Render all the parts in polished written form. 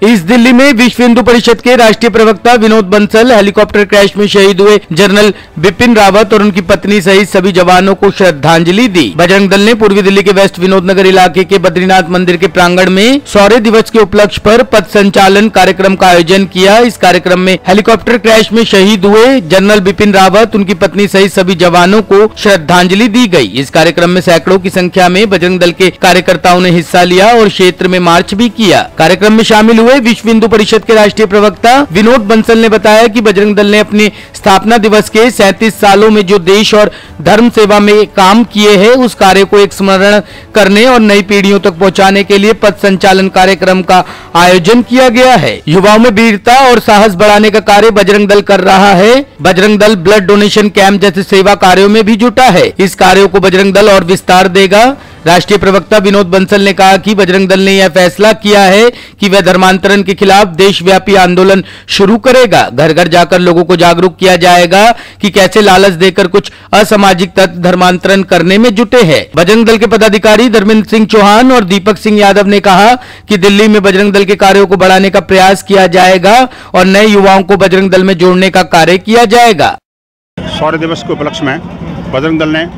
इस दिल्ली में विश्व हिंदू परिषद के राष्ट्रीय प्रवक्ता विनोद बंसल हेलीकॉप्टर क्रैश में शहीद हुए जनरल बिपिन रावत और उनकी पत्नी सहित सभी जवानों को श्रद्धांजलि दी। बजरंग दल ने पूर्वी दिल्ली के वेस्ट विनोद नगर इलाके के बद्रीनाथ मंदिर के प्रांगण में शौर्य दिवस के उपलक्ष्य पर पथ संचालन कार्यक्रम का आयोजन किया। इस कार्यक्रम में हेलीकॉप्टर क्रैश में शहीद हुए जनरल बिपिन रावत, उनकी पत्नी सहित सभी जवानों को श्रद्धांजलि दी गई। इस कार्यक्रम में सैकड़ों की संख्या में बजरंग दल के कार्यकर्ताओं ने हिस्सा लिया और क्षेत्र में मार्च भी किया। कार्यक्रम में शामिल हुए विश्व हिंदू परिषद के राष्ट्रीय प्रवक्ता विनोद बंसल ने बताया कि बजरंग दल ने अपने स्थापना दिवस के 37 सालों में जो देश और धर्म सेवा में काम किए हैं, उस कार्य को एक स्मरण करने और नई पीढ़ियों तक पहुंचाने के लिए पथ संचालन कार्यक्रम का आयोजन किया गया है। युवाओं में वीरता और साहस बढ़ाने का कार्य बजरंग दल कर रहा है। Bajrang Dal blood donation camp जैसे सेवा कार्यों में भी जुटा है। इस कार्यों को बजरंग दल और विस्तार देगा। राष्ट्रीय प्रवक्ता विनोद बंसल ने कहा कि बजरंग दल ने यह फैसला किया है कि वह धर्मांतरण के खिलाफ देशव्यापी आंदोलन शुरू करेगा। घर घर जाकर लोगों को जागरूक किया जाएगा कि कैसे लालच देकर कुछ असामाजिक तत्व धर्मांतरण करने में जुटे हैं। बजरंग दल के पदाधिकारी धर्मेंद्र सिंह चौहान और दीपक सिंह यादव ने कहा कि दिल्ली में बजरंग दल के कार्यों को बढ़ाने का प्रयास किया जाएगा और नए युवाओं को बजरंग दल में जोड़ने का कार्य किया जाएगा। शौर्य दिवस के उपलक्ष्य में बजरंग दल ने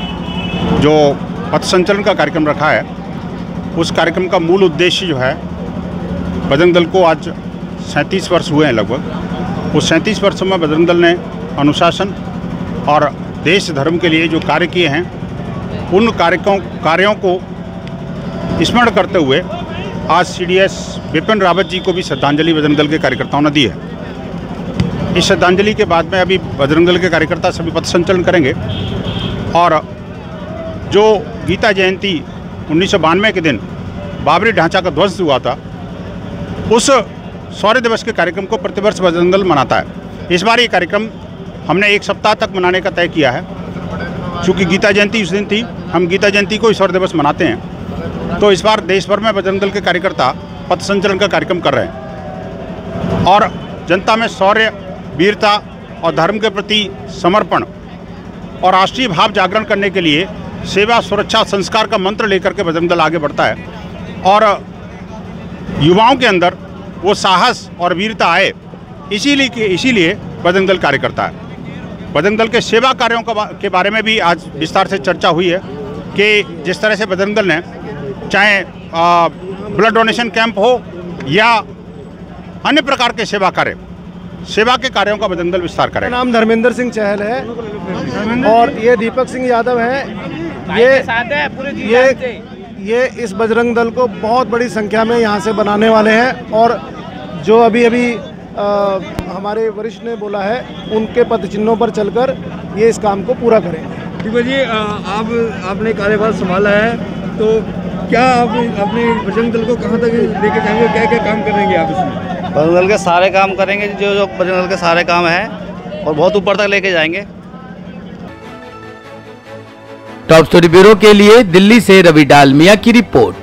जो पथ संचलन का कार्यक्रम रखा है, उस कार्यक्रम का मूल उद्देश्य जो है, बजरंग दल को आज 37 वर्ष हुए हैं लगभग। उस 37 वर्षों में बजरंग दल ने अनुशासन और देश धर्म के लिए जो कार्य किए हैं, उन कार्यों को स्मरण करते हुए आज CDS बिपिन रावत जी को भी श्रद्धांजलि बजरंग दल के कार्यकर्ताओं ने दी है। इस श्रद्धांजलि के बाद में अभी बजरंग दल के कार्यकर्ता सभी पथ संचलन करेंगे और जो गीता जयंती 1992 के दिन बाबरी ढांचा का ध्वस्त हुआ था, उस शौर्य दिवस के कार्यक्रम को प्रतिवर्ष बजरंग दल मनाता है। इस बार ये कार्यक्रम हमने 1 सप्ताह तक मनाने का तय किया है। चूँकि गीता जयंती उस दिन थी, हम गीता जयंती को ही शौर्य दिवस मनाते हैं, तो इस बार देश भर में बजरंग दल के कार्यकर्ता पथ संचलन का कार्यक्रम कर रहे हैं और जनता में शौर्य, वीरता और धर्म के प्रति समर्पण और राष्ट्रीय भाव जागरण करने के लिए सेवा, सुरक्षा, संस्कार का मंत्र लेकर के बजरंग दल आगे बढ़ता है और युवाओं के अंदर वो साहस और वीरता आए, इसीलिए बजरंग दल कार्य करता है। बजरंग दल के सेवा कार्यों के बारे में भी आज विस्तार से चर्चा हुई है कि जिस तरह से बजरंग दल ने चाहे ब्लड डोनेशन कैंप हो या अन्य प्रकार के सेवा के कार्यों का बजरंग दल विस्तार करेगा। मेरा नाम धर्मेंद्र सिंह चहल है और ये दीपक सिंह यादव है। ये इस बजरंग दल को बहुत बड़ी संख्या में यहाँ से बनाने वाले हैं और जो अभी हमारे वरिष्ठ ने बोला है, उनके पद चिन्हों पर चलकर ये इस काम को पूरा करेंगे। दीपक जी, आपने कार्यभार संभाला है, तो क्या आप अपने बजरंग दल को कहाँ तक लेके जाएंगे? क्या क्या काम करेंगे आप इसमें? बजरंग दल के सारे काम करेंगे, जो बजरंग दल के सारे काम हैं, और बहुत ऊपर तक लेके जाएंगे। टॉप स्टोरी ब्यूरो के लिए दिल्ली से रवि डालमिया की रिपोर्ट।